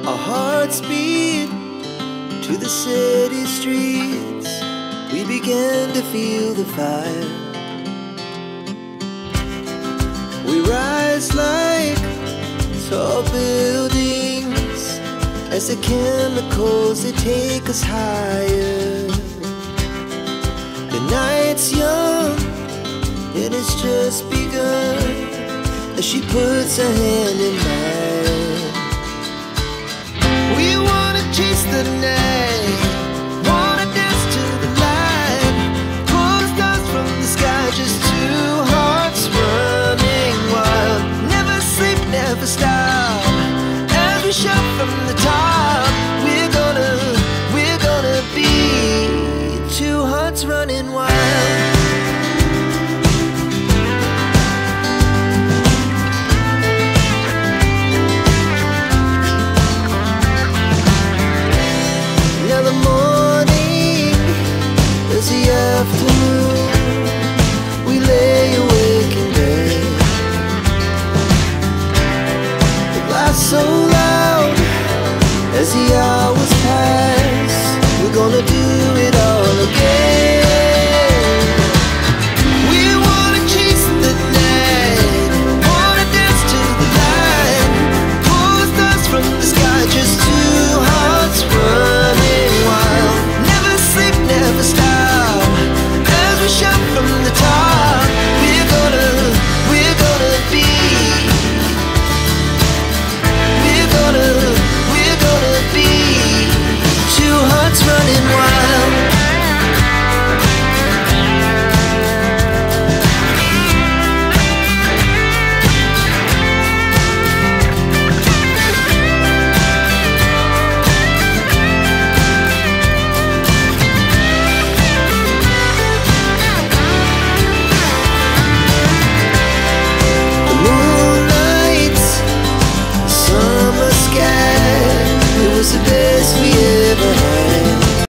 Our hearts beat to the city streets. We began to feel the fire. We rise like tall buildings as the chemicals, they take us higher. The night's young, it has just begun, as she puts her hand in mine. We wanna chase the night, wanna dance to the light, pull the stars from the sky, just two hearts running wild. Never sleep, never stop, as we shout from the top. We're gonna be two hearts running wild. Now the morning is the afternoon. We lay awake in bed. The blast so loud as the